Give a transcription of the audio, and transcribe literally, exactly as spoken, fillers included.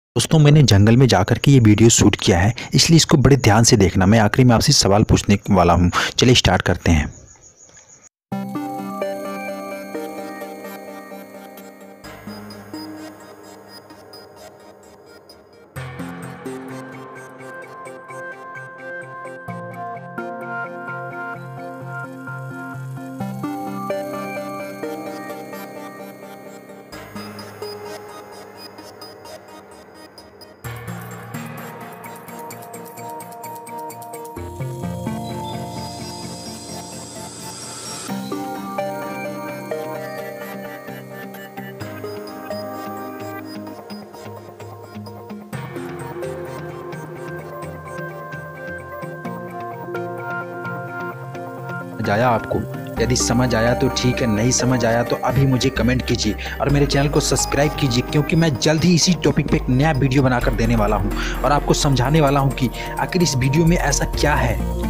दोस्तों मैंने जंगल में जाकर के ये वीडियो शूट किया है, इसलिए इसको बड़े ध्यान से देखना। मैं आखिरी में आपसे सवाल पूछने वाला हूँ। चलिए स्टार्ट करते हैं। समझ आया आपको? यदि समझ आया तो ठीक है, नहीं समझ आया तो अभी मुझे कमेंट कीजिए और मेरे चैनल को सब्सक्राइब कीजिए, क्योंकि मैं जल्द ही इसी टॉपिक पे एक नया वीडियो बनाकर देने वाला हूँ और आपको समझाने वाला हूँ कि आखिर इस वीडियो में ऐसा क्या है